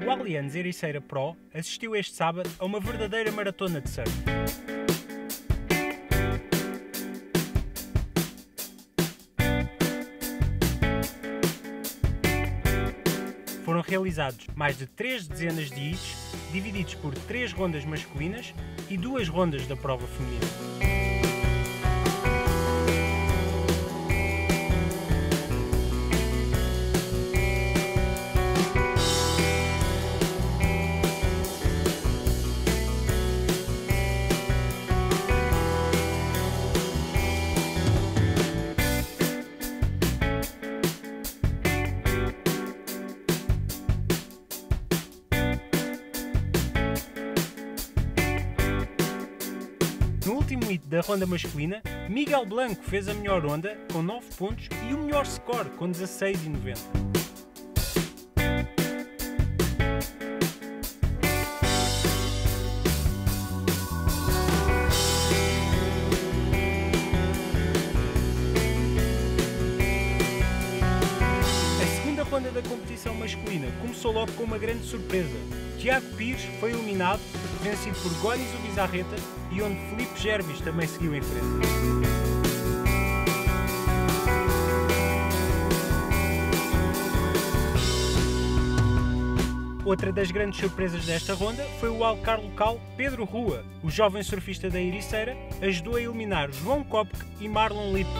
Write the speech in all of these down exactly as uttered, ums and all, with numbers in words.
O Allianz Ericeira Pro assistiu este sábado a uma verdadeira maratona de surf. Foram realizados mais de três dezenas de hits, divididos por três rondas masculinas e duas rondas da prova feminina. No último hit da ronda masculina, Miguel Blanco fez a melhor ronda com nove pontos e o melhor score com dezasseis vírgula noventa. A segunda ronda da competição masculina começou logo com uma grande surpresa. Tiago Pires foi eliminado, vencido por Góris Ubizarreta, e onde Filipe Gervis também seguiu em frente. Outra das grandes surpresas desta ronda foi o wildcard local Pedro Rua. O jovem surfista da Ericeira ajudou a eliminar João Kopke e Marlon Lippe.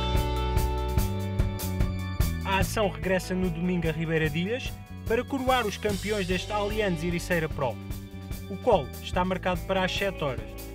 A ação regressa no domingo a Ribeira de Ilhas para coroar os campeões deste Allianz Ericeira Pro. O call está marcado para as sete horas.